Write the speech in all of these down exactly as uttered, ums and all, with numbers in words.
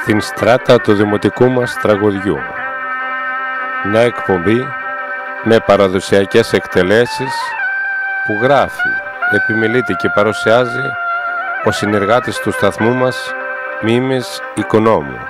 στην στράτα του δημοτικού μας τραγουδιού. Μια εκπομπή με παραδοσιακές εκτελέσεις που γράφει, επιμελείται και παρουσιάζει ο συνεργάτης του σταθμού μας, Μίμης Οικονόμου.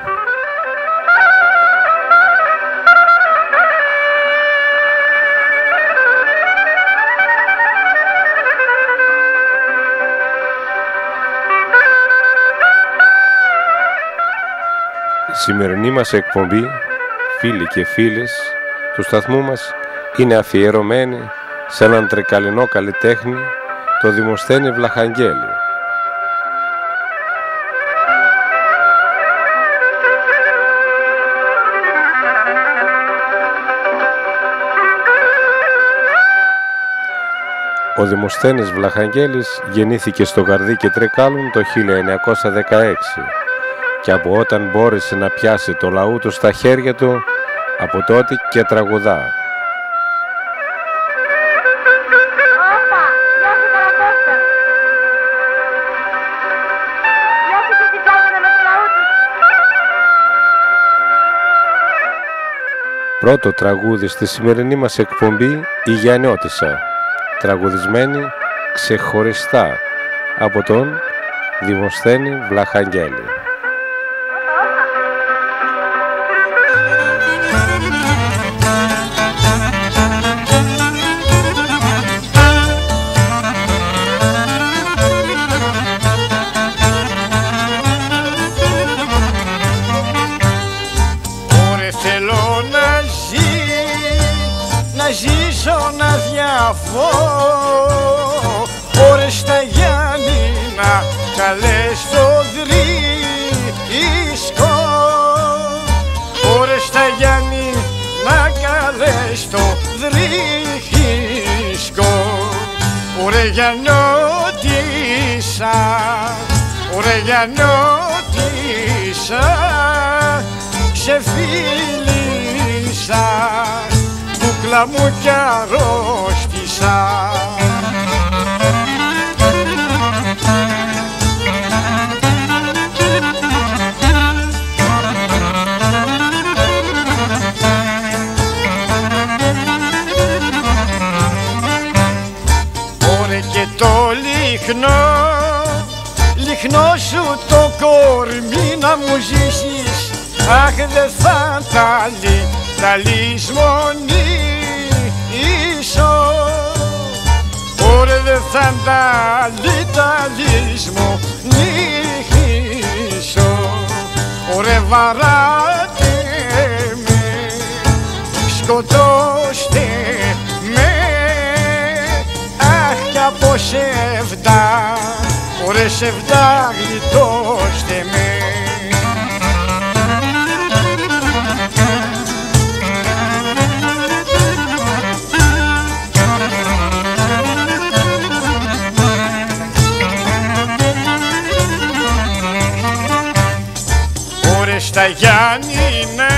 Η σημερινή μας εκπομπή, φίλοι και φίλες του σταθμού μας, είναι αφιερωμένη σε έναν τρεκαλινό καλλιτέχνη, το Δημοσθένη Βλαχαγγέλη. Ο Δημοσθένης Βλαχαγγέλης γεννήθηκε στο Γαρδίκι Τρικάλων το χίλια εννιακόσια δεκαέξι και από όταν μπόρεσε να πιάσει το λαού του στα χέρια του, από τότε και τραγουδά. Πρώτο τραγούδι στη σημερινή μας εκπομπή, η Γιαννιώτισσα, τραγουδισμένη ξεχωριστά από τον Δημοσθένη Βλαχαγγέλη. Ωρες τα Γιάννηνα καλές το δρίσκο, ώρες τα Γιάννηνα καλές το δρίσκο. Ωρε Γιαννιώτισσα, ωρε Γιαννιώτισσα, ξεφίλησα, κούκλα μου κι αρρώστησα. Ωρε και το λιχνό, λιχνό σου το κορμί να μου ζήσεις, αχ δε θα τα λύ, τα λησμονήσω. Ωρε δε θα τα λύ, τα λησμονήσω. Ωρε βαράτε με, σκοτώστε με, αχ κι από σεβδά, ωρε σεβδά γλιτώστε με. Στα Γιάννηνα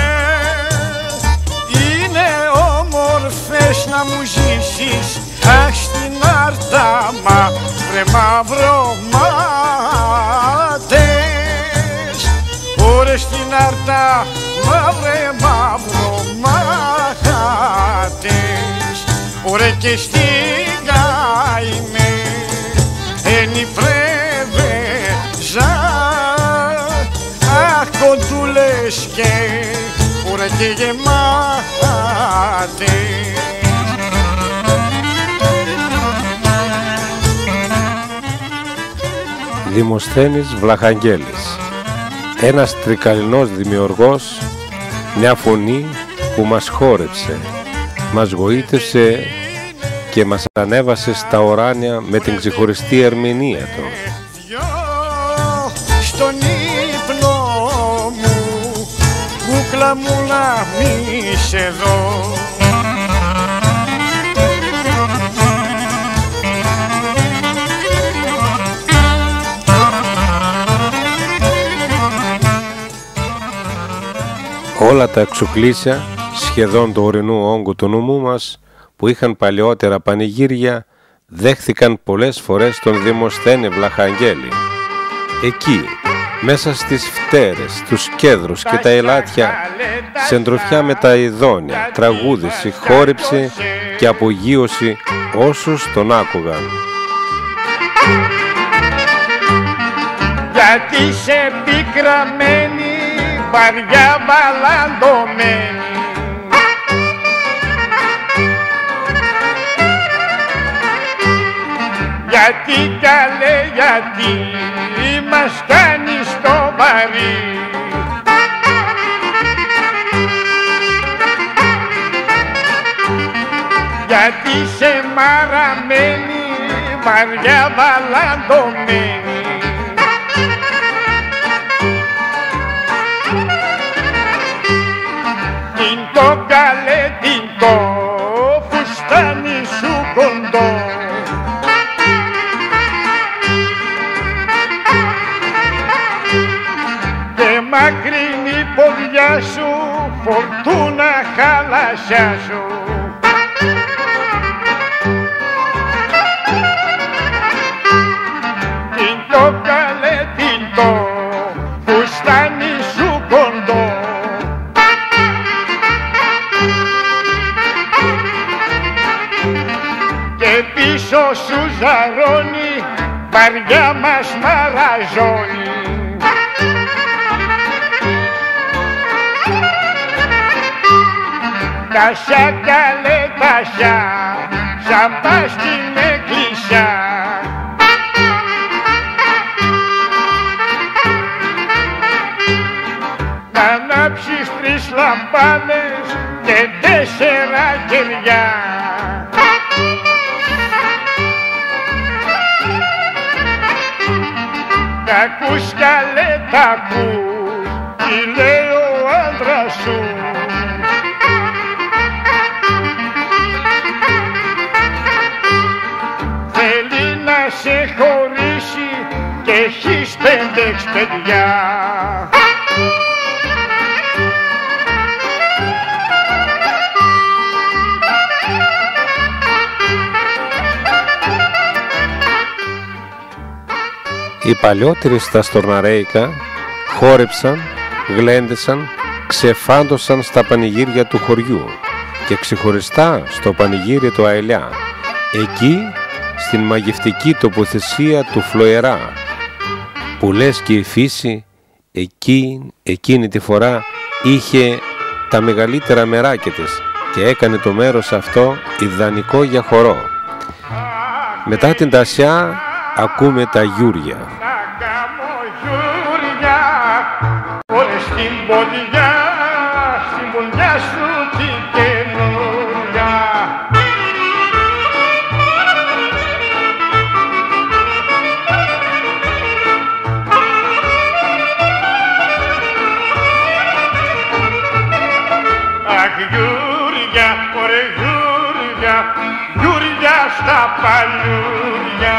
είναι όμορφες να μου ζήσεις, αχ στην Άρτα μαύρε μαυρομάτες. Ωρες στην Άρτα μαύρε μαυρομάτες. Ωρε και στην Καημή ένι πρέβεζα, κοντούλες και ωρε και γεμάτες. Δημοσθένης Βλαχαγγέλης, ένας τρικαλινός δημιουργός, μια φωνή που μας χόρεψε, μας γοήτευσε και μας ανέβασε στα ουράνια με την ξεχωριστή ερμηνεία του. Στον ύπνο μου, κούκλα μου να μη σε δω. Όλα τα εξουκλήσια σχεδόν του ορεινού όγκου του νομού μας, που είχαν παλαιότερα πανηγύρια, δέχθηκαν πολλές φορές τον Δημοσθένη Βλαχαγγέλη. Εκεί, μέσα στις φτέρες, τους κέδρους και τα ελάτια, σεντροφιά με τα ειδόνια, τραγούδηση, χόρεψη και απογείωση όσους τον άκουγαν. Γιατί σε πικραμένη, βαριά βαλαντωμένη, γιατί καλέ, γιατί μας κάνεις το βαρύ. Γιατί σε μαραμένη, βαριά βαλαντωμένη, την το καλέ, την το φουστάνι σου κοντό. Και μακρινή ποδιά σου, φορτούνα χαλασιά σου. Την το καλέ, την το φουστάνι σου κοντό. Και πίσω σου ζαρώνει, βαριά μας μαραζώνει. Τασιά καλέ, τασιά, σαν πας στην εκκλησιά. Να ανάψεις τρεις λαμπάδες και τέσσερα κεριά. Τ' ακούς καλέ, τ' ακούς, τι λέει ο άντρας σου. Θέλει να σε χωρίσει και έχεις πέντε παιδιά. Οι παλιότεροι στα Στορναρέικα χόρεψαν, γλέντεσαν, ξεφάντωσαν στα πανηγύρια του χωριού και ξεχωριστά στο πανηγύρι του Αελιά, εκεί στην μαγευτική τοποθεσία του Φλοερά, που λες και η φύση εκείνη, εκείνη τη φορά είχε τα μεγαλύτερα μεράκια της και έκανε το μέρος αυτό ιδανικό για χορό. Μετά την Τασιά ακούμε τα γιούρια. Όλες στην ποδιά, στην ποδιά σου την καινούρια. Αχ γιούρια, ωραία γιούρια, γιούρια στα παλιούρια.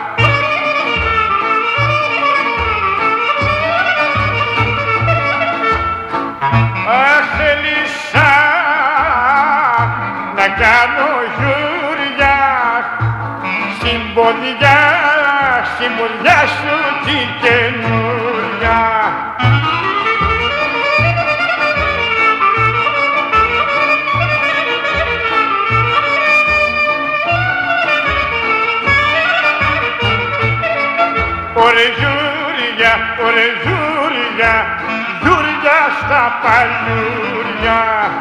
Να κάνω γιούρια στην ποδιά, στην ποδιά σου την καινούρια. Ωρε γιούρια, ωρε γιούρια, γιούρια στα παλιούρια.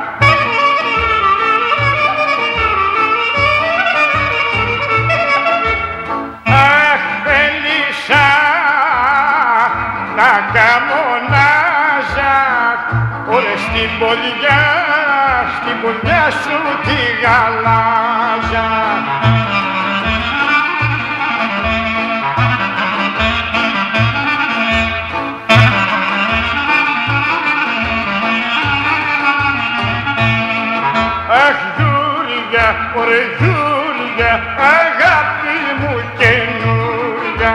Να καμονάζα, ωρε στην ποδιά, στην ποδιά σου τη γαλάζα. Αχ γιούρια, ωρε γιούρια, αγάπη μου καινούρια.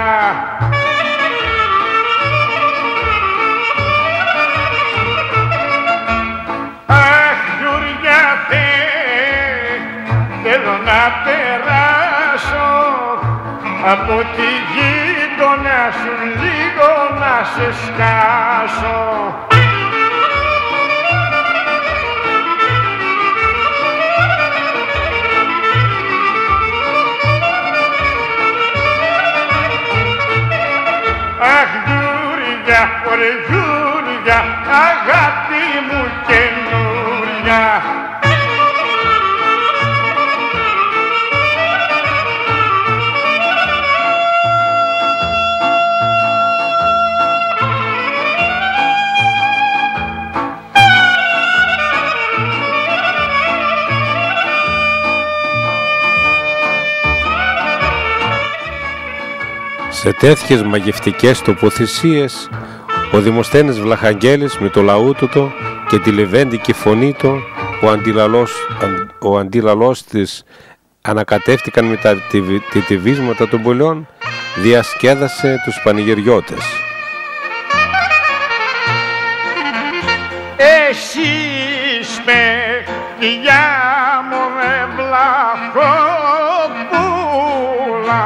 Θέλω να περάσω από τη γη λίγο να σου, λίγο να σε σκάσω. Αχ, γιούρια, ωραία γιούρια, αγάπη μου καινούρια. Σε τέτοιες μαγευτικές τοποθεσίες ο Δημοσθένης Βλαχαγγέλης με το λαούτοτο και τη λεβέντικη φωνή του, ο αντιλαλός, ο αντιλαλός της, ανακατεύτηκαν με τα τιτιβίσματα των πολιών, διασκέδασε τους πανηγυριώτες. Εσείς παιδιά μου με βλαχόπουλα,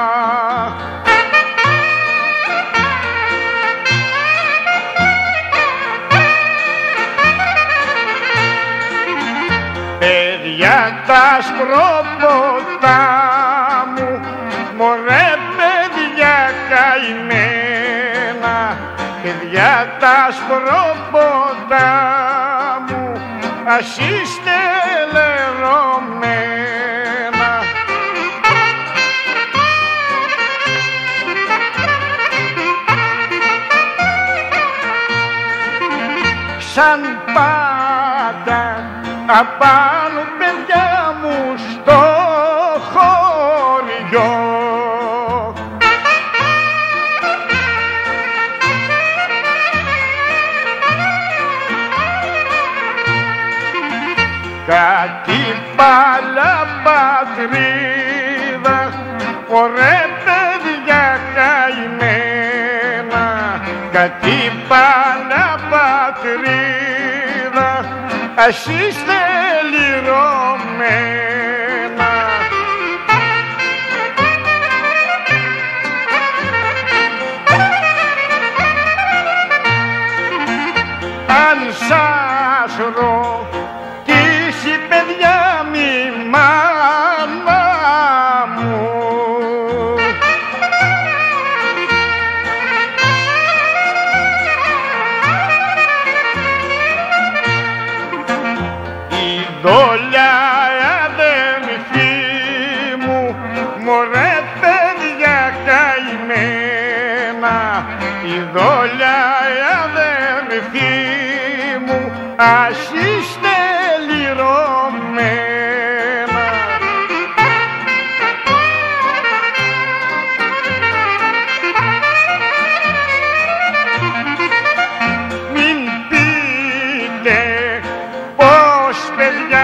παιδιά τα σπρόπωτα μου, μωρέ παιδιά καημένα, παιδιά τα σπρόπωτα μου, ας είστε λερωμένα. Σαν πάντα απάνω παιδιά μου στο χωριό, κάτι παλαπατρίδα, ωραία παιδιά καημένα, κάτι παλαπατρίδα, ας είστε λυρωμένα. Αν σας ρωτήσει παιδιά μη μάνα μου, η δόλια αδελφή μου, μωρέ παιδιά καημένα, η δόλια αδελφή μου, ας είστε λυρωμένα. Μην πείτε πως παιδιά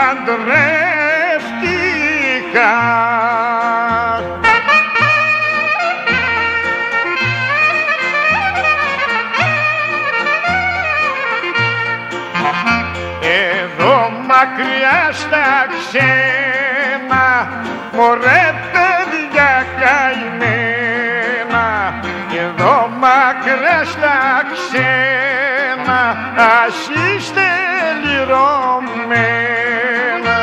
παντρεύτηκα, εδώ μακριά στα ξένα, μωρέ παιδιά καημένα, εδώ μακριά στα ξένα, ας είστε λυρωμένα.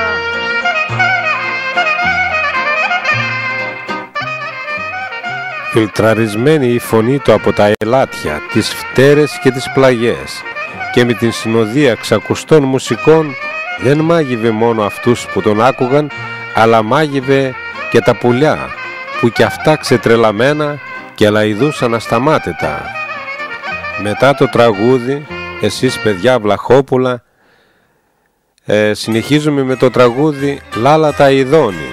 Φιλτραρισμένη η φωνή του από τα ελάτια, τις φτέρες και τις πλαγιές, και με την συνοδεία ξακουστών μουσικών δεν μάγευε μόνο αυτούς που τον άκουγαν, αλλά μάγευε και τα πουλιά που κι αυτά ξετρελαμένα και λαϊδούσαν ασταμάτητα. Μετά το τραγούδι, εσείς παιδιά Βλαχόπουλα, ε, συνεχίζουμε με το τραγούδι «Λάλα τα ειδώνει».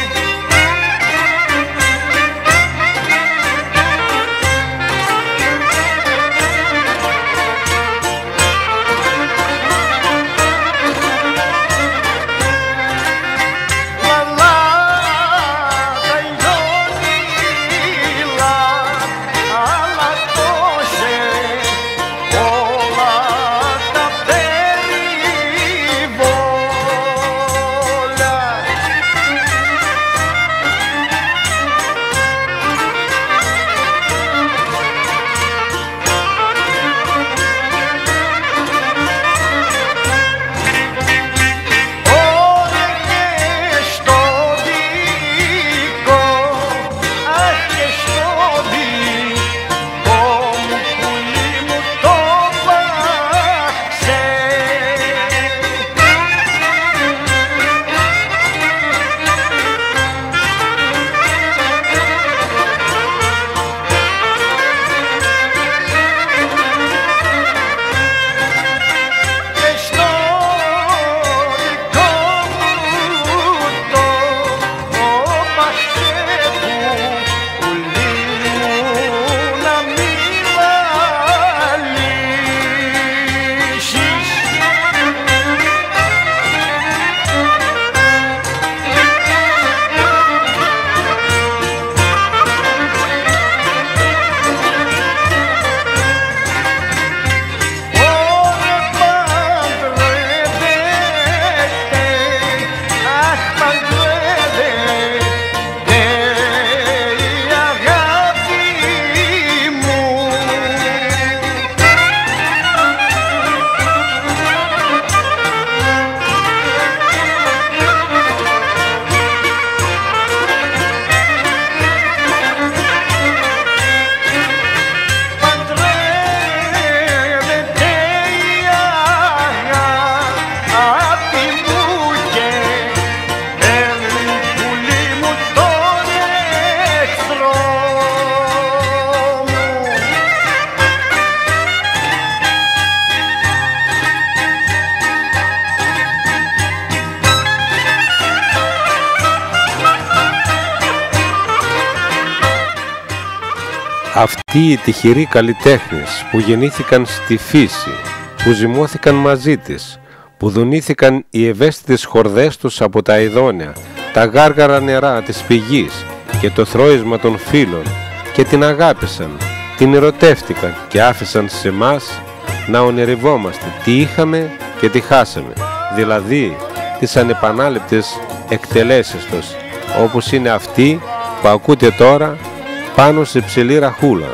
Αχ, Αυτοί οι τυχεροί καλλιτέχνες που γεννήθηκαν στη φύση, που ζυμώθηκαν μαζί της, που δονήθηκαν οι ευαίσθητες χορδές τους από τα ειδόνια, τα γάργαρα νερά της πηγής και το θρώισμα των φύλων και την αγάπησαν, την ερωτεύτηκαν και άφησαν σε μας να ονειρευόμαστε τι είχαμε και τι χάσαμε, δηλαδή τις ανεπανάληπτες εκτελέσεις τους, όπως είναι αυτή που ακούτε τώρα πάνω σε ψηλή ραχούλα.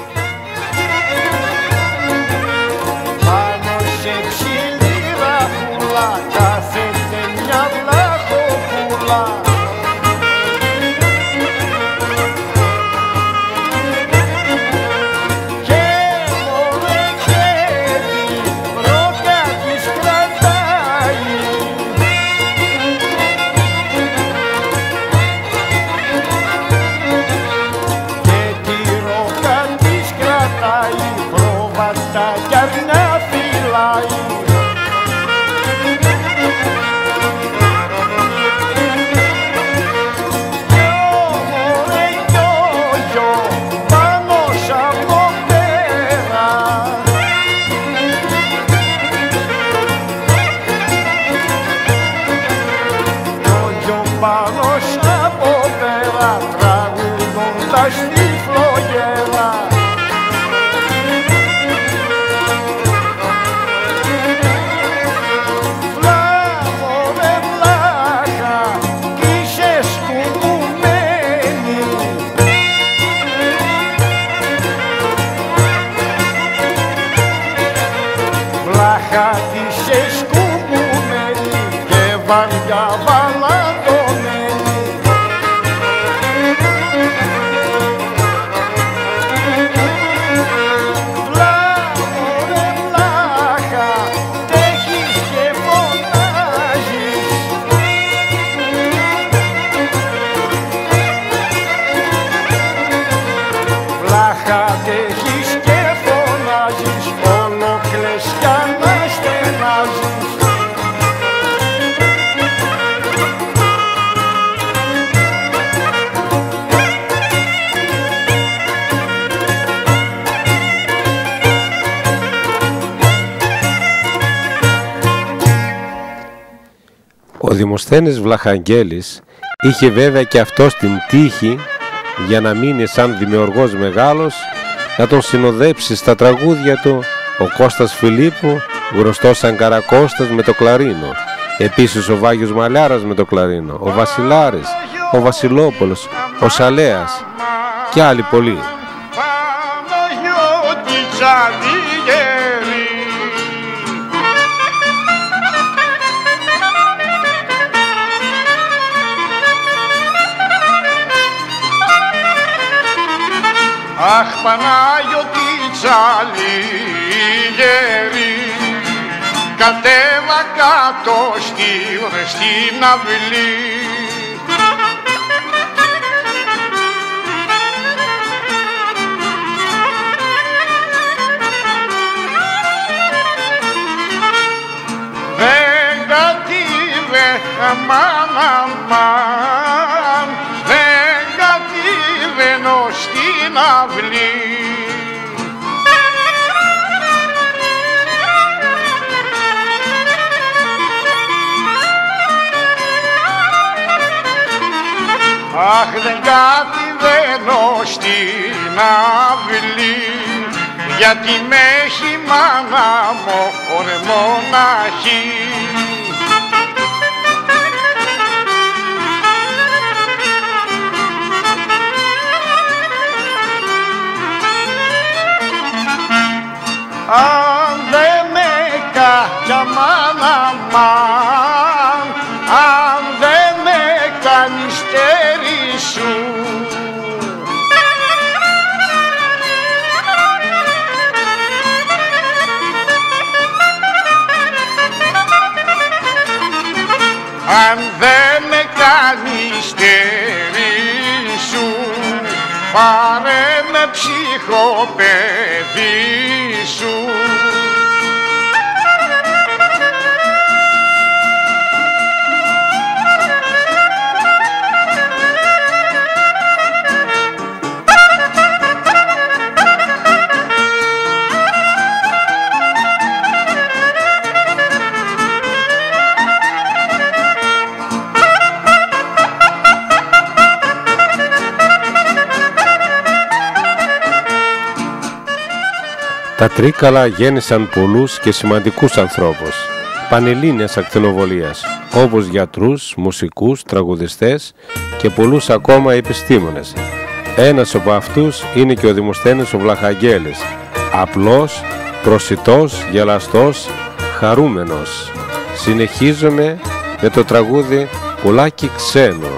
Ο Δημοσθένης Βλαχαγγέλης είχε βέβαια και αυτός την τύχη, για να μείνει σαν δημιουργός μεγάλος, να τον συνοδέψει στα τραγούδια του ο Κώστας Φιλίππου, γνωστός σαν Καρακώστας με το κλαρίνο, επίσης ο Βάγιος Μαλιάρας με το κλαρίνο, ο Βασιλάρης, ο Βασιλόπουλος, ο Σαλέας και άλλοι πολλοί. Αχ, Πανάγιωτη Τσαλίγερη, κατέβα κάτω στη, στην αυλή. Δεν κατήβε, αμάν, αμάν, δεν κατήβαινω στην αυλή. Αχ, δεν κατηβαίνω στην αυλή, γιατί με έχει μάνα μου ωρε μοναχή. Αν δεν με κάτια μάνα μάν, αν δεν με κάνει στέρι σου, αν δεν με κάνει στέρι σου, πάρε με ψυχοπαίδι σου. Τα Τρίκαλα γέννησαν πολλούς και σημαντικούς ανθρώπους, πανελλήνιας ακτινοβολίας, όπως γιατρούς, μουσικούς, τραγουδιστές και πολλούς ακόμα επιστήμονες. Ένας από αυτούς είναι και ο Δημοσθένης ο Βλαχαγγέλης, απλός, προσιτός, γελαστός, χαρούμενος. Συνεχίζουμε με το τραγούδι «Πουλάκι ξένο».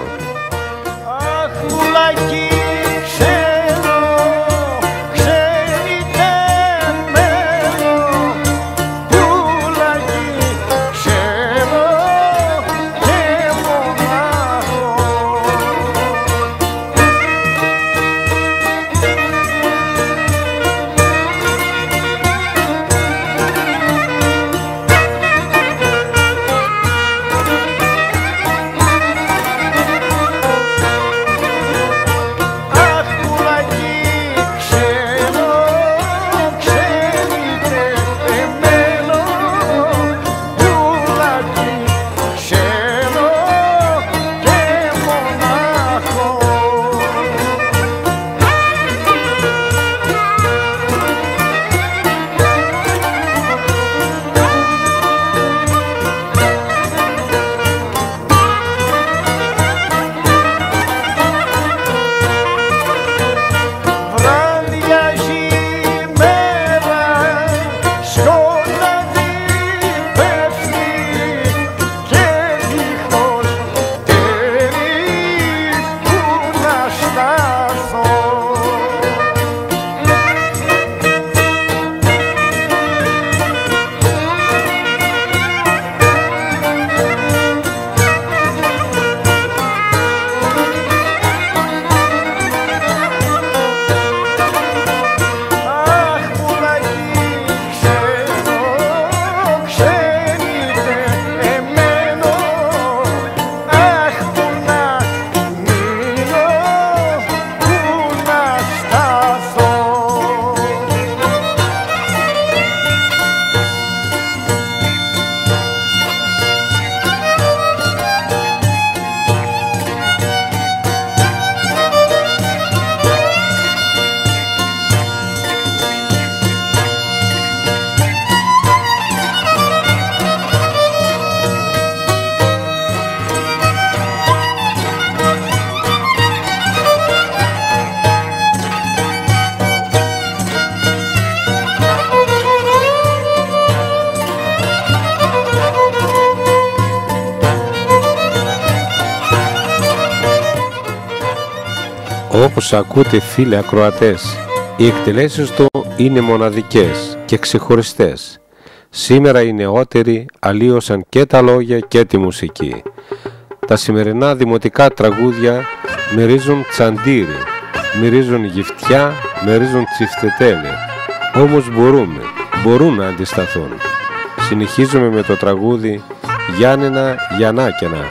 Όπως ακούτε φίλοι ακροατές, οι εκτελέσεις του είναι μοναδικές και ξεχωριστές. Σήμερα οι νεότεροι αλλίωσαν και τα λόγια και τη μουσική. Τα σημερινά δημοτικά τραγούδια μυρίζουν τσαντήρι, μυρίζουν γυφτιά, μυρίζουν τσιφτετέλη. Όμως μπορούμε, μπορούν να αντισταθούν. Συνεχίζουμε με το τραγούδι «Γιάννενα Γιαννάκαινα».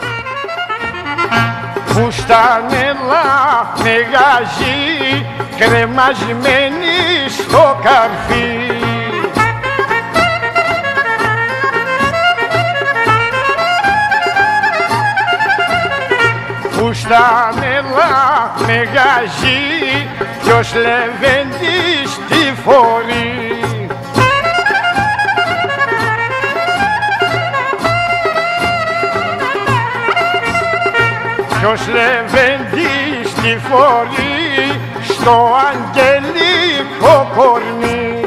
Φουστανέλα μεγαζή κρεμασμένη στο καρφί, φουστανέλα μεγαζή ποιος λεβέντης τη φορεί. Ποιος λεβέντης τη φορεί στο αγγελικό κορμί.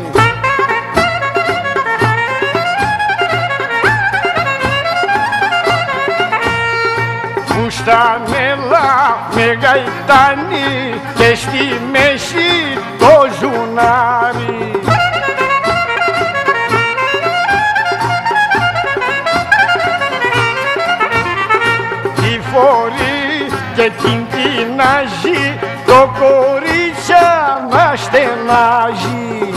Φουστανέλα με γαϊτάνι και στη μέση το ζουνάρι. Και την τεινάζει το κορίτσια να στενάζει.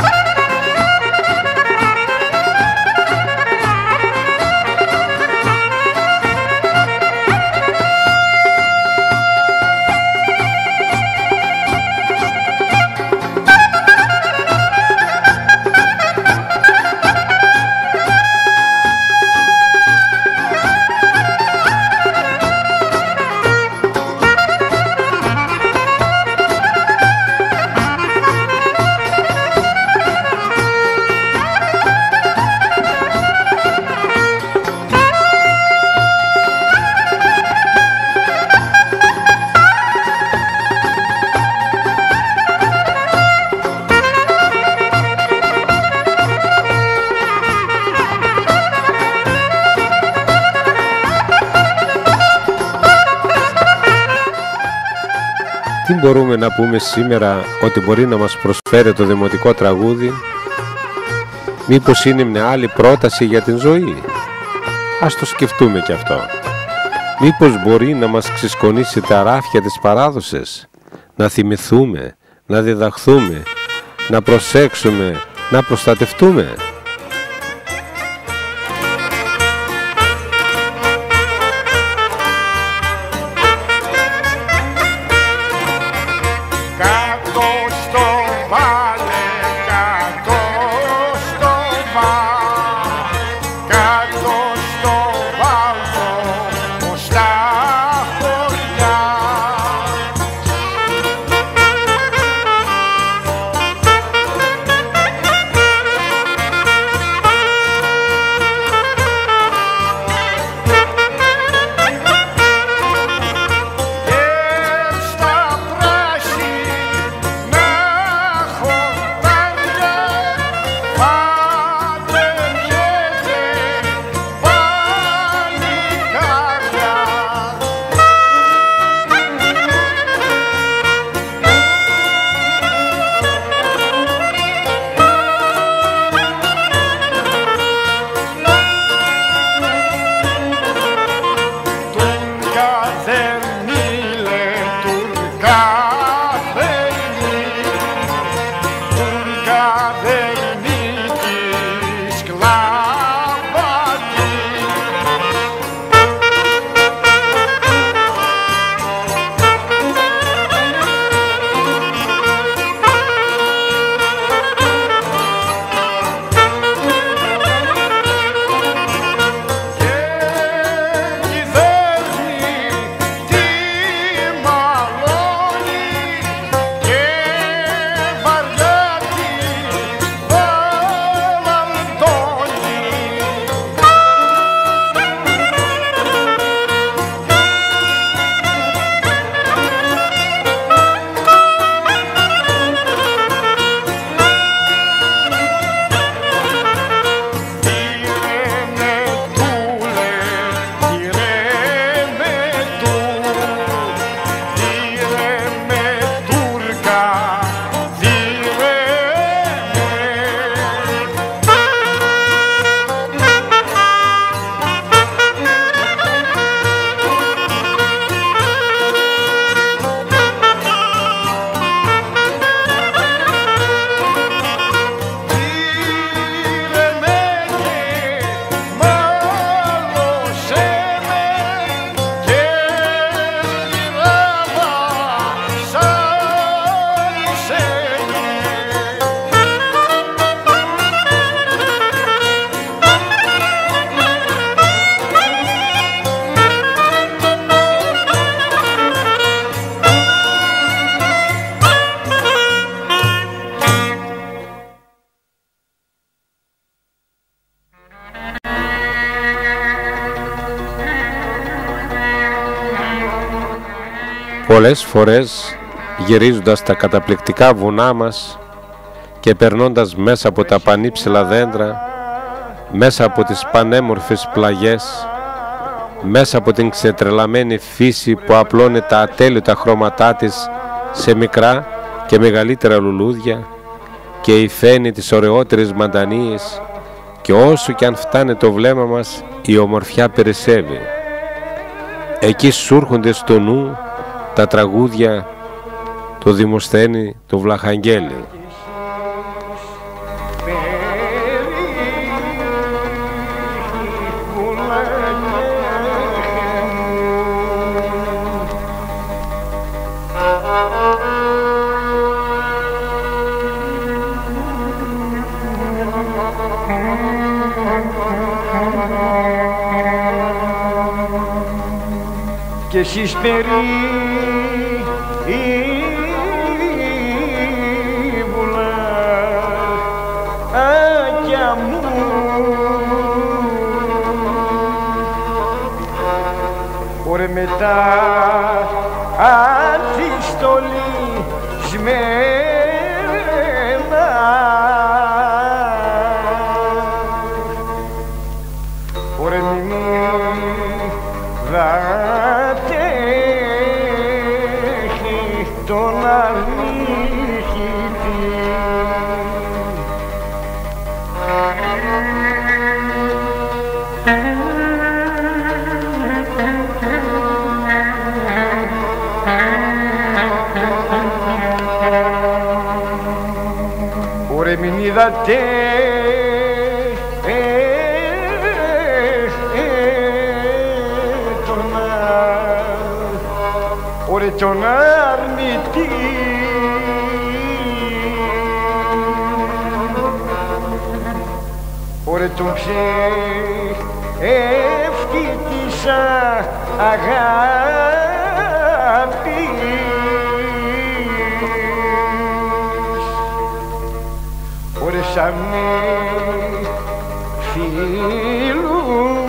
μπορούμε να πούμε σήμερα ότι μπορεί να μας προσφέρει το δημοτικό τραγούδι? Μήπως είναι μια άλλη πρόταση για την ζωή? Ας το σκεφτούμε κι αυτό. Μήπως μπορεί να μας ξεσκονίσει τα ράφια της παράδοσης, να θυμηθούμε, να διδαχθούμε, να προσέξουμε, να προστατευτούμε? Πολλές φορές γυρίζοντας τα καταπληκτικά βουνά μας και περνώντας μέσα από τα πανύψηλα δέντρα, μέσα από τις πανέμορφες πλαγιές, μέσα από την ξετρελαμένη φύση που απλώνει τα ατέλειωτα χρώματά της σε μικρά και μεγαλύτερα λουλούδια και υφαίνει τις ωραιότερες μαντανίες, και όσο κι αν φτάνει το βλέμμα μας η ομορφιά περισσεύει. Εκεί σου έρχονται στο νου τα τραγούδια, το Δημοσθένη, το Βλαχαγγέλη. Και εσείς περίβουλα άκια μου, ωρε μετά αντιστολισμένα, ωρε μη δα τον Ωρε τον αρνητή ωρε τον ψεύτητησα αγάπης ωρε σαν με φίλου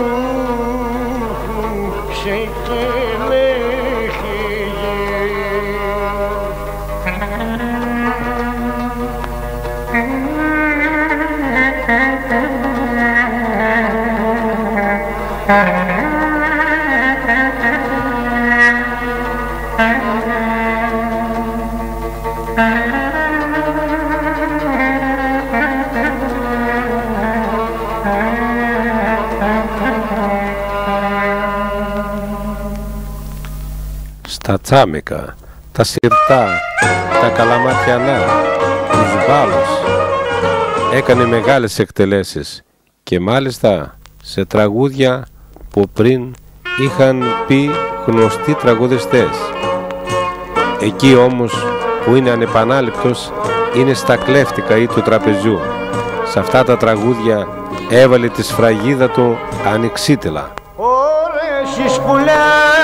στα τσάμικα, τα σιρτά, τα καλαματιανά, τους μπάλους. Έκανε μεγάλες εκτελέσεις και μάλιστα σε τραγούδια που πριν είχαν πει γνωστοί τραγουδιστές. Εκεί όμως που είναι ανεπανάληπτος είναι στα κλέφτικα ή του τραπεζιού. Σε αυτά τα τραγούδια έβαλε τη σφραγίδα του ανοιξίτελα. Ωρες πουλά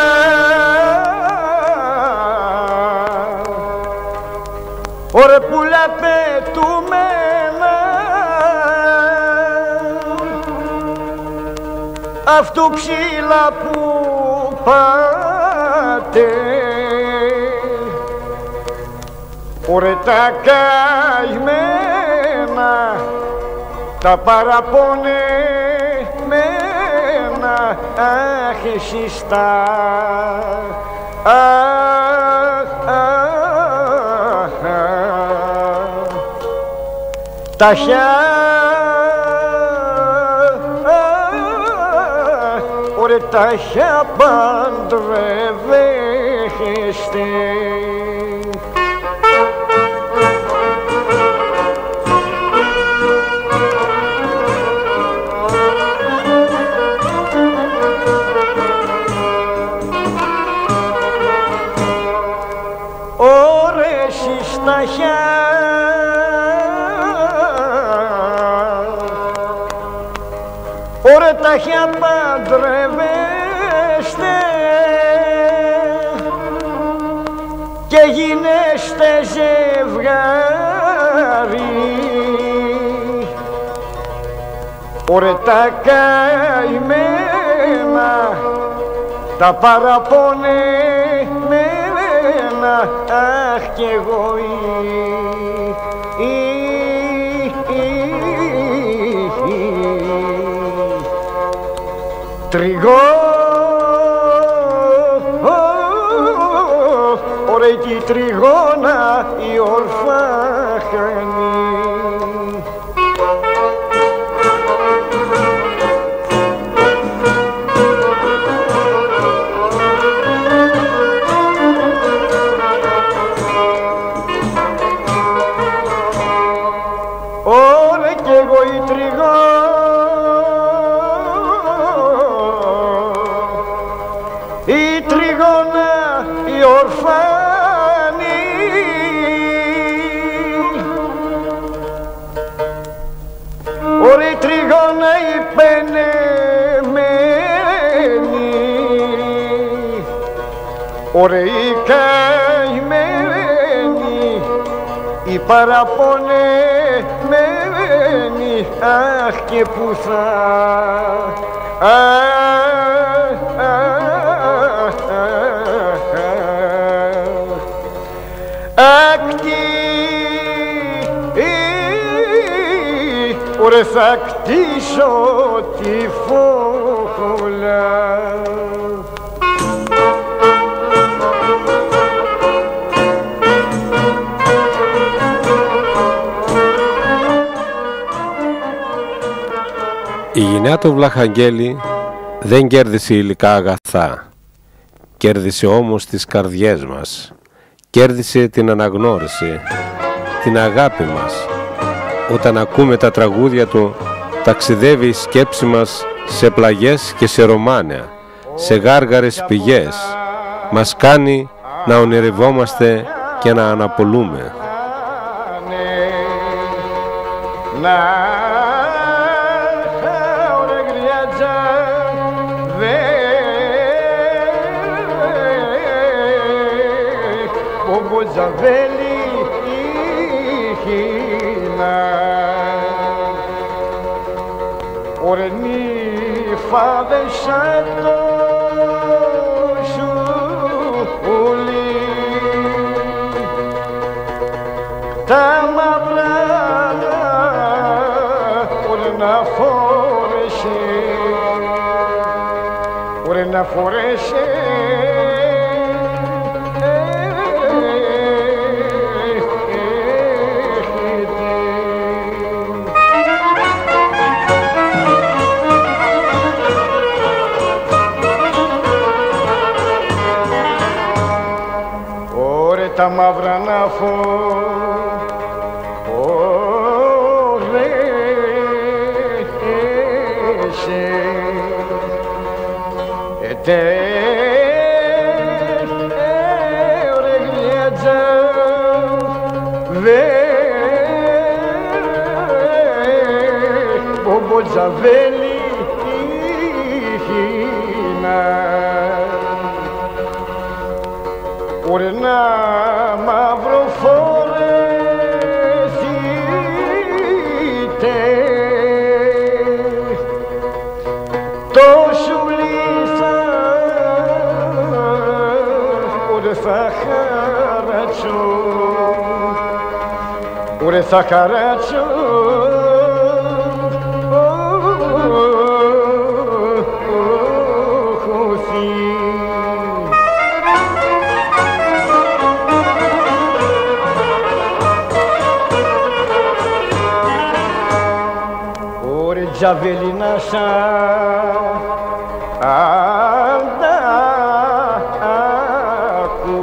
ωρε πουλά πετούμενα αυτού ξύλα που πάτε ωρε τα καημένα τα παραπονεμένα αχ εσείς τα αχ αχ τα χιά ωρε τα χιά παντρευέχεστε ωρε εσείς τα χιά ωρε τα χιά παντρευέστε και γίνεστε ζευγάρι ωρε τα καημένα τα παραπονεμένα αχ κι εγώ τριγώ ωρε τη τριγώνα η ορφάχανη ωρε κι εγώ η τριγώνα η τριγώνα η ορφάνη ωρε η τριγώνα η πενεμένη ωρε η καημένη η παραπονεμένη αχ και που θα ακτή ωρε θα κτίσω τη φωλά Η γυναία του Βλαχαγγέλη δεν κέρδισε υλικά αγαθά, κέρδισε όμως τις καρδιές μας, κέρδισε την αναγνώριση, την αγάπη μας, όταν ακούμε τα τραγούδια του, ταξιδεύει η σκέψη μας σε πλαγιές και σε ρομάνια, σε γάργαρες πηγές. Μας κάνει να ονειρευόμαστε και να αναπολούμε. Τα μαύρα μπορεί να φορέσει, μπορεί να φορέσει ωραία τα μαύρα να φορέσει. Ζαβέλη χίνα ουρνά μαύρο φορεθείτε το σουλίθα ουρε θα χαράτσω ουρε θα χαράτσω Ζαβελίνα σαν αντάκου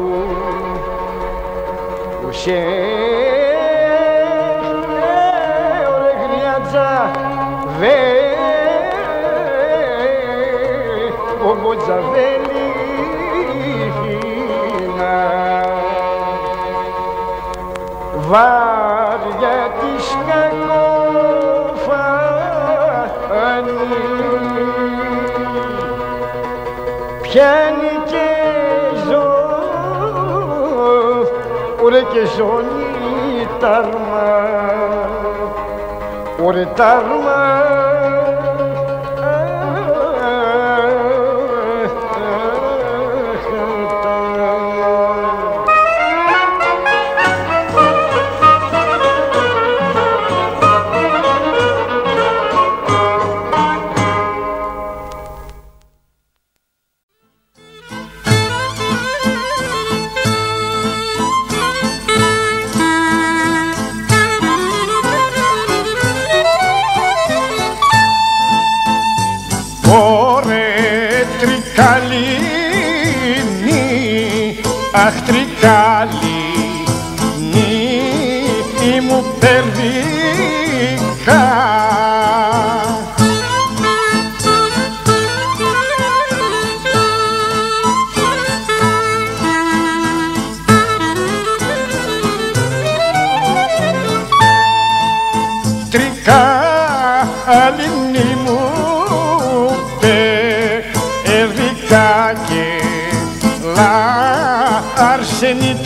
ουσέ ωραία γριάτζα βε ο Ζαβελίνα βάρια της κακόφα πιάνει και ζω, ωρε και ζώνει τάρμα, ωρε τάρμα. Αχ, τρικάλι, νύχη μου περδίκα. Τρικάλι, νύχη μου περδίκα και λα αρσένη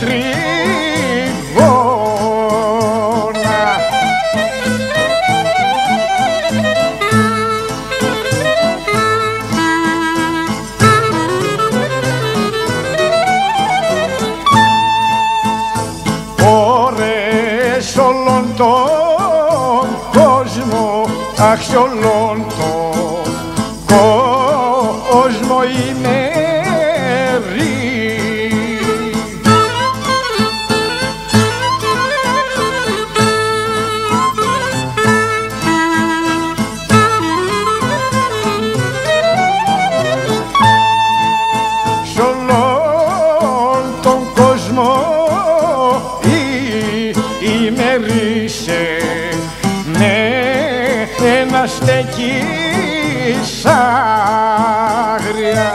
τριγώνα. Ωρες όλον τον κόσμο, αχ, σ' όλον τον κόσμο είναι και να στέκει άγρια.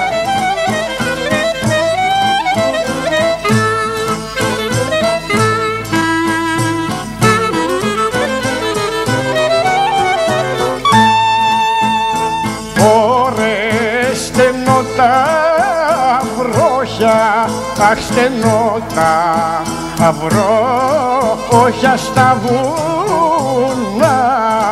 Ωραία στενό τα βρόχια, αχ στενό τα βρόχια στα βουνά.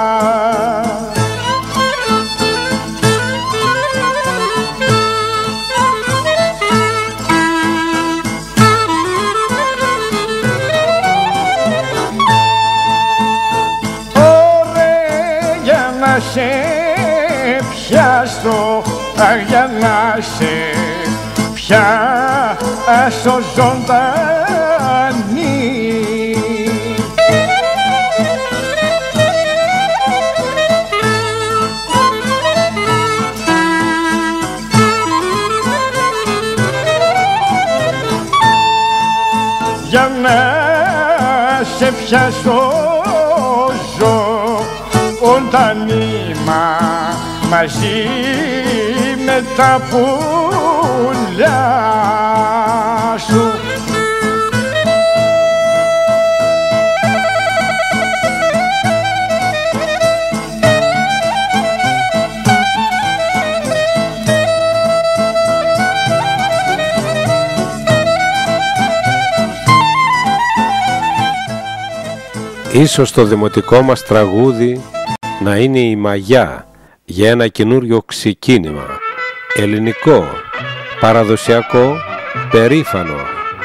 Ωραία για να σε πιάσω, αχ για να σε πιάσω ζωντανή. Για να σε πιάσω ζωντανή μαζί με τα πουλιά σου. Ίσως το δημοτικό μας τραγούδι να είναι η μαγιά για ένα καινούριο ξεκίνημα, ελληνικό, παραδοσιακό, περήφανο.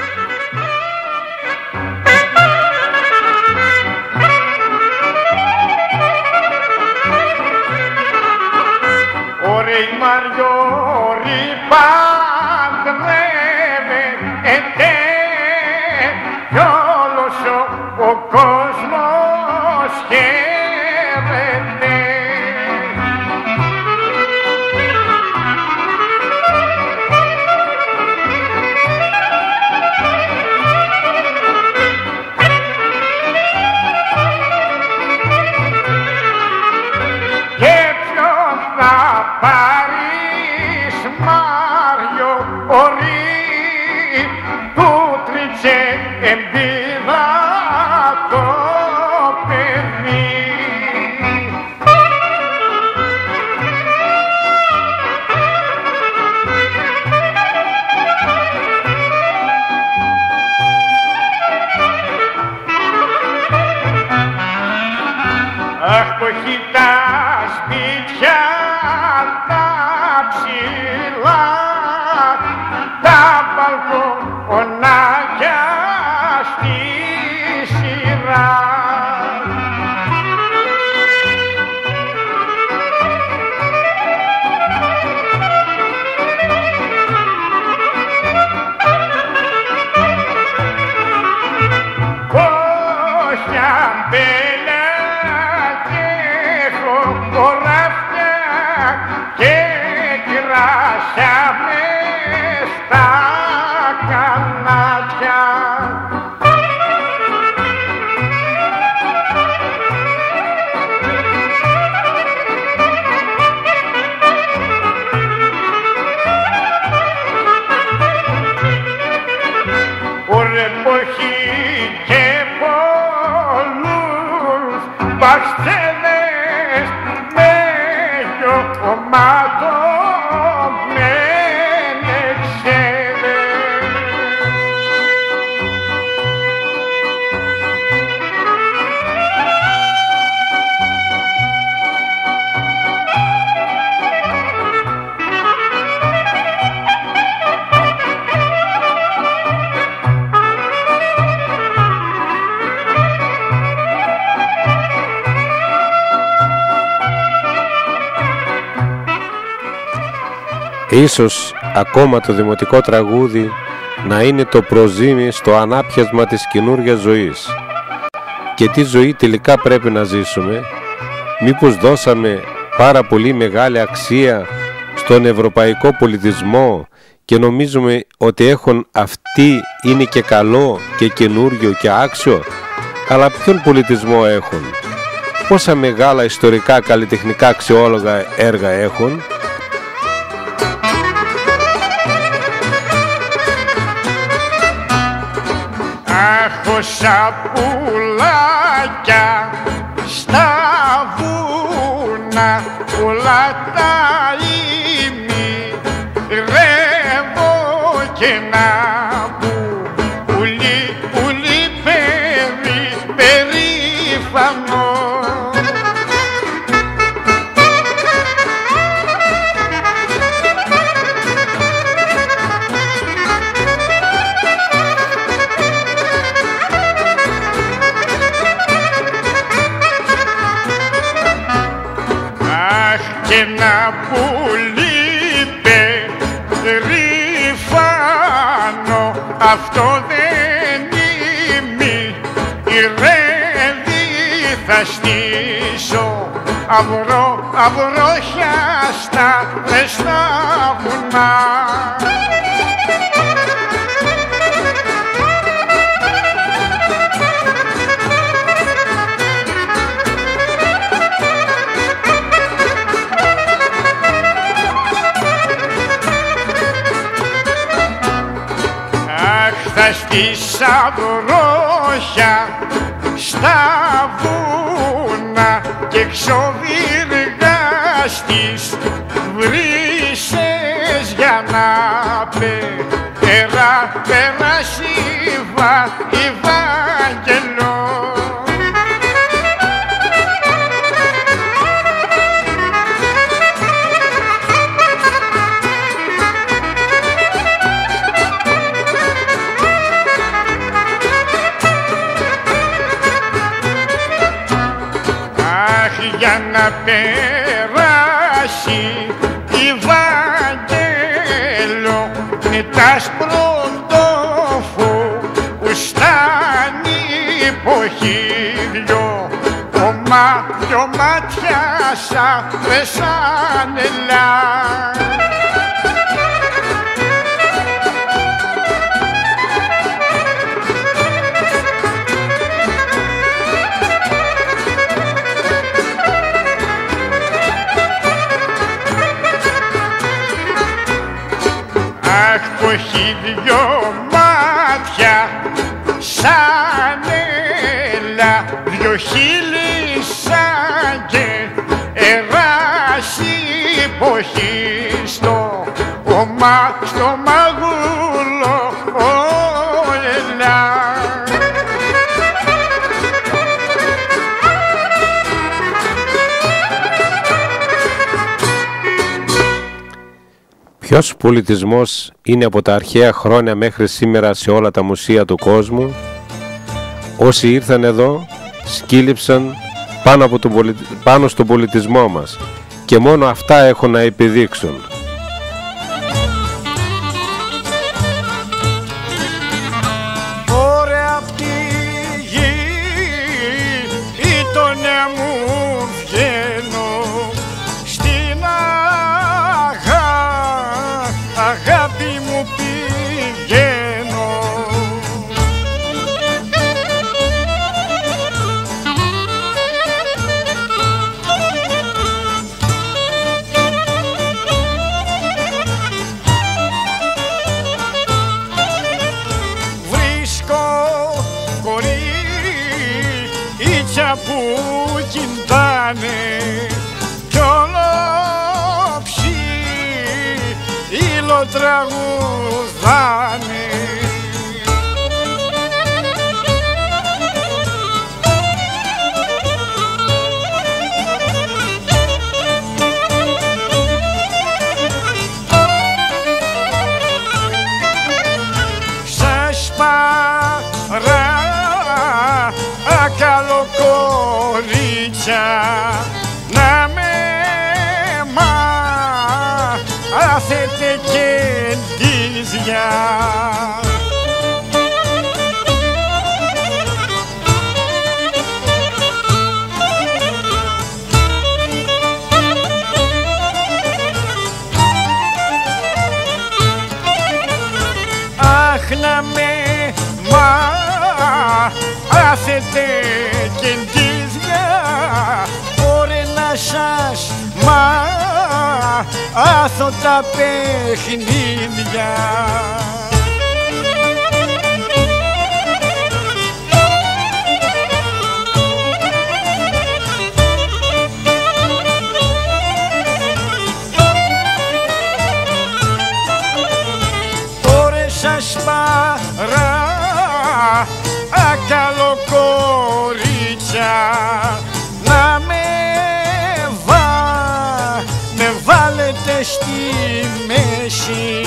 Ωρε η Μαριώρη παντρεύεται κι όλος ο κόσμος χαίρεται. Πάρεις Μάριο ορί που τρίτσε εμπίδα το παιδί. Αχ, που έχει τα σπίτια τα ψηλά, τα μπαλκονάκια στη σειρά. Πόσια μπέλα και χωράφια και κράσια μες στα κανάτια. Ωραία εποχή και πολλούς μπαξέδες με γιωματωμένες ξέδες. Ίσως ακόμα το δημοτικό τραγούδι να είναι το προζύμι στο ανάπιασμα της καινούργιας ζωής. Και τι ζωή τελικά πρέπει να ζήσουμε? Μήπως δώσαμε πάρα πολύ μεγάλη αξία στον ευρωπαϊκό πολιτισμό και νομίζουμε ότι έχουν αυτοί είναι και καλό και καινούργιο και άξιο? Αλλά ποιον πολιτισμό έχουν? πόσα μεγάλα ιστορικά καλλιτεχνικά αξιόλογα έργα έχουν. Αχ, όσα πουλάκια στα βούνα, πουλά τα ήμι, ρεύω και να που πουλί, πουλί περί, περήφανο. Και ένα πουλί περήφανο, αυτό δεν είμαι, ηρεύει θα στήσω αυρό, αυρόχιαστα μες στα βουνά. Θα στήσα βρόχια στα βούνα και ξοβιργάστης βρύσες για να πέρα, περάσει βα, Ευάγγελο. Για να περάσει Ευάγγελο με τ' άσπρο τόφο που στάνει υποχίλιο, ο μάτιο μάτια σαν πεσάνελα. Αχ, που έχει δυο μάτια σαν έλα, δυο χείλη σαν και εράσι υποχίστο, ο μα, στο μαγούλο, ο έλα. Ποιος πολιτισμός είναι από τα αρχαία χρόνια μέχρι σήμερα σε όλα τα μουσεία του κόσμου? Όσοι ήρθαν εδώ σκύλιψαν πάνω, από τον πολι... πάνω στον πολιτισμό μας και μόνο αυτά έχουν να επιδείξουν. Ωραία απ' τη γη ήτονε μου βγαίνω, στην αγάπη αγάπη μου πηγαίνω. Βρίσκω κορίτσια που κιντάνε κι όλο ψήλο τραγουδάνε. Σας παρά καλό κορίτσια να με μάθετε κεντίζια. Αχ, να με μάθετε κεντίζια, σας μάθω τα παιχνίδια. Σας παρά καλό κορίτσια να με, βα, με βάλετε στη μέση.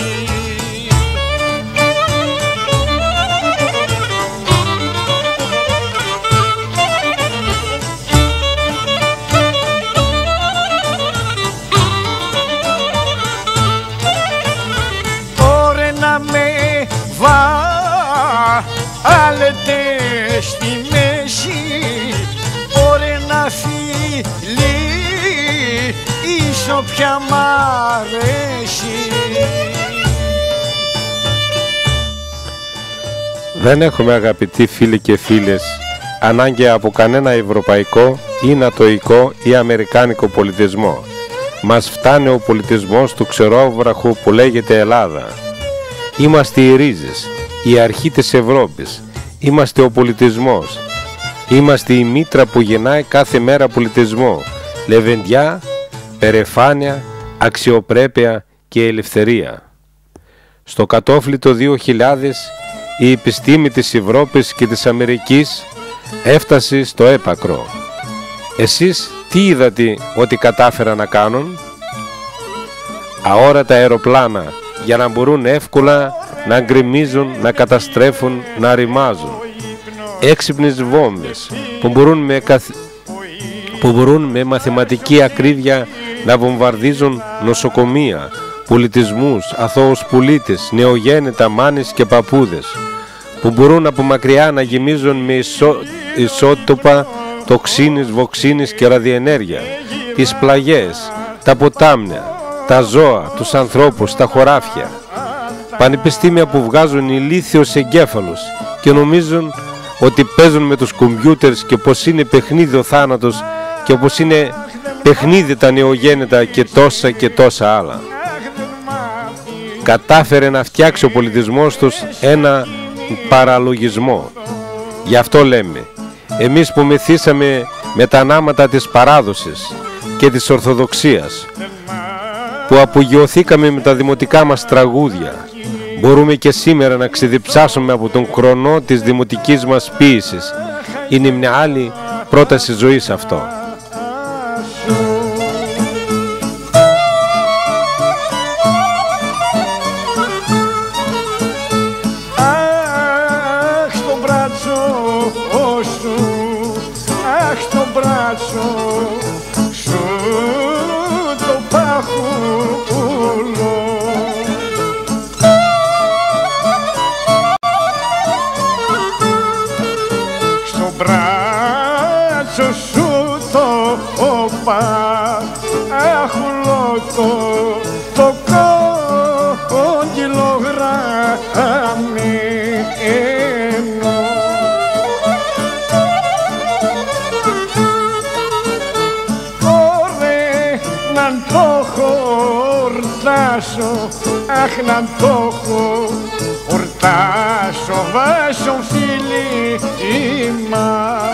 Ωραία να με βάλετε στη μέση, ωραία να φιλήσω πια μ' αρέσει. Δεν έχουμε, αγαπητοί φίλοι και φίλες, ανάγκη από κανένα ευρωπαϊκό ή νατοϊκό ή αμερικάνικο πολιτισμό. Μας φτάνει ο πολιτισμός του ξερόβραχου που λέγεται Ελλάδα. Είμαστε οι ρίζες, η αρχή της Ευρώπης. Είμαστε ο πολιτισμός. Είμαστε η μήτρα που γεννάει κάθε μέρα πολιτισμό, λεβεντιά, περηφάνεια, αξιοπρέπεια και ελευθερία. Στο κατόφλι το δύο χιλιάδες η επιστήμη της Ευρώπης και της Αμερικής έφτασε στο έπακρο. Εσείς τι είδατε ότι κατάφεραν να κάνουν? Αόρατα αεροπλάνα για να μπορούν εύκολα να γκρεμίζουν, να καταστρέφουν, να ρημάζουν. Έξυπνες βόμβες που μπορούν με, καθ... που μπορούν με μαθηματική ακρίβεια να βομβαρδίζουν νοσοκομεία, πολιτισμούς, αθώους πολίτες, νεογέννητα μάνες και παππούδες, που μπορούν από μακριά να γεμίζουν με ισο... ισότοπα τοξίνης, βοξίνης και ραδιενέργεια τις πλαγιές, τα ποτάμια, τα ζώα, τους ανθρώπους, τα χωράφια. Πανεπιστήμια που βγάζουν ηλίθιους εγκέφαλους και νομίζουν ότι παίζουν με τους κομπιούτερς και πως είναι παιχνίδι ο θάνατος και πως είναι παιχνίδι τα νεογέννητα και τόσα και τόσα άλλα. Κατάφερε να φτιάξει ο πολιτισμός τους ένα παραλογισμό. Γι' αυτό λέμε, εμείς που μεθύσαμε με τα νάματα της παράδοσης και της Ορθοδοξίας, που απογειωθήκαμε με τα δημοτικά μας τραγούδια, μπορούμε και σήμερα να ξεδιψάσουμε από τον χρονό της δημοτικής μας ποίησης. Είναι μια άλλη πρόταση ζωής αυτό. Αχ, στο μπράτσο σου, αχ, στο μπράτσο σου το παχούλο. Στο μπράτσο σου το παχούλο, το, το κόκκιλο γραμμένο. Ωρε να το χορτάσω, αχ να το χορτάσω, βάσω φίλημα.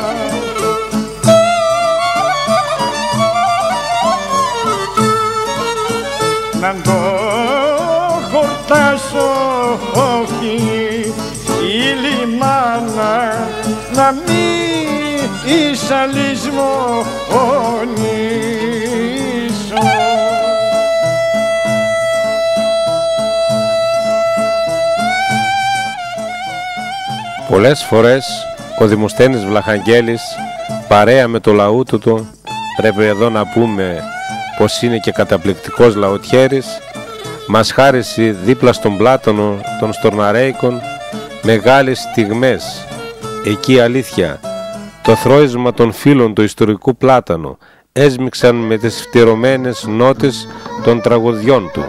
Να το χορτάσω, όχι η λιμάνα, να μην εισαλισμονήσω. Πολλές φορές ο Δημοσθένης Βλαχαγγέλης, παρέα με το λαούτο του, πρέπει εδώ να πούμε πως είναι και καταπληκτικός λαοτιέρης, μας χάρισε δίπλα στον Πλάτωνο των Στορναρέικων μεγάλες στιγμές. Εκεί αλήθεια, το θρώισμα των φίλων του ιστορικού Πλάτωνο έσμιξαν με τις φτυρωμένες νότες των τραγωδιών του.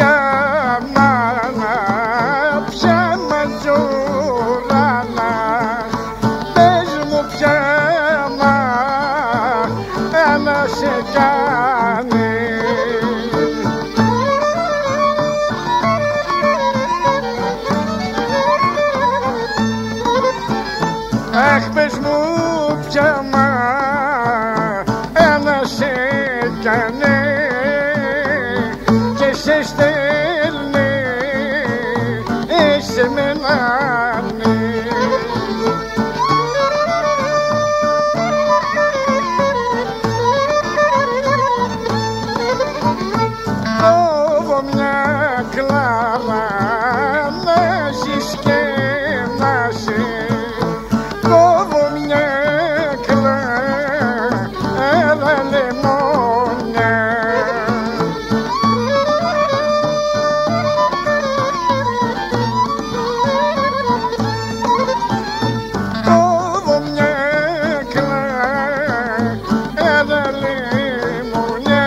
ψέμα, ψέμα τζουράλα, πες μου ψέμα, ένα σε κάνει. Αχ, πες μου ψέμα, ένα σε κάνει και σε στέλνει σε μενάνει. Κόβω μια κλάρα να ζεις και να σε, κόβω μια κλάρα λεμόνια. Κόβω μια κλάρα λεμόνια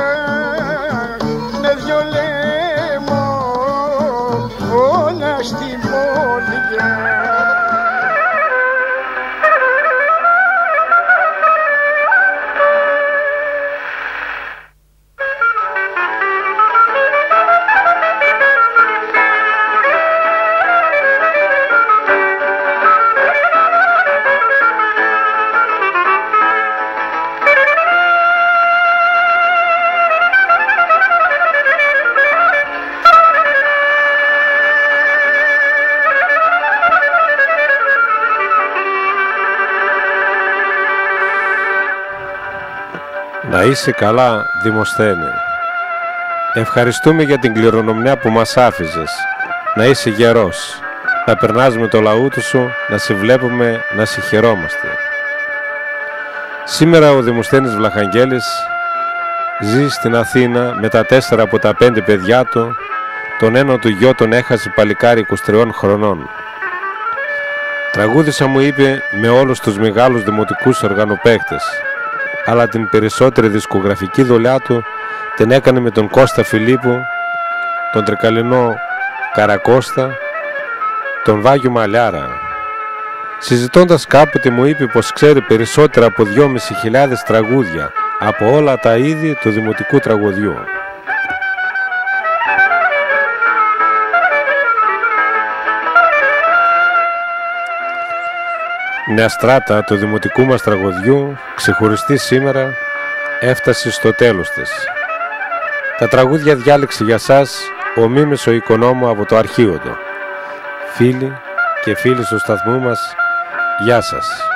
με δυο λεμόνια στην πόδια. Να είσαι καλά, Δημοσθένη. Ευχαριστούμε για την κληρονομιά που μας άφησες. Να είσαι γερός, να περνάς με το λαούτο σου, να σε βλέπουμε, να σε χαιρόμαστε. Σήμερα ο Δημοσθένης Βλαχαγγέλης ζει στην Αθήνα με τα τέσσερα από τα πέντε παιδιά του. Τον ένα του γιο τον έχασε παλικάρι είκοσι τριών χρονών. Τραγούδισα, μου είπε, με όλους τους μεγάλους δημοτικούς οργανοπαίκτες, αλλά την περισσότερη δισκογραφική δουλειά του την έκανε με τον Κώστα Φιλίππου, τον Τρικαλινό Καρακώστα, τον Βάγιο Μαλιάρα. Συζητώντας κάποτε μου είπε πως ξέρει περισσότερα από δυόμισι χιλιάδες τραγούδια από όλα τα είδη του δημοτικού τραγουδιού. Μια στράτα του δημοτικού μας τραγουδιού, ξεχωριστή σήμερα, έφτασε στο τέλος της. Τα τραγούδια διάλεξε για σας ο Μίμης ο Οικονόμου από το αρχείο του. Φίλοι και φίλοι του σταθμού μας, γεια σας.